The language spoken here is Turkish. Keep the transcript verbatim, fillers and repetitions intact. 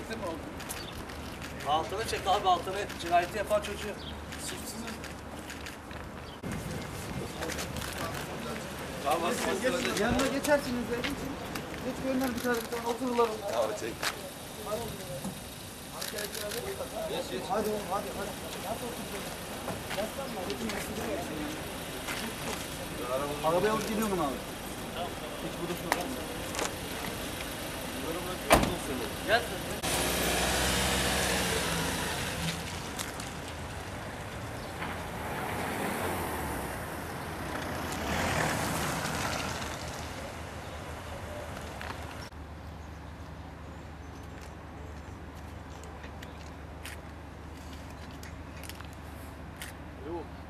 çektin mi oğlum? Altını çek abi altını. Cinayeti yapan çocuğu. Suçsuzuz. Tamam, Geç, yanına geçersiniz de. Geçin. Geç gönler bir tane bir tane otururlar onlar. Tamam çek. Hadi. Geç geç. Hadi oğlum hadi hadi. Nasıl oturacaksın? Yaslanma. Geçin yaslanma. Arabaya alıp geliyorum abi. Tamam. Hiç burada sorun. Gel. Yok.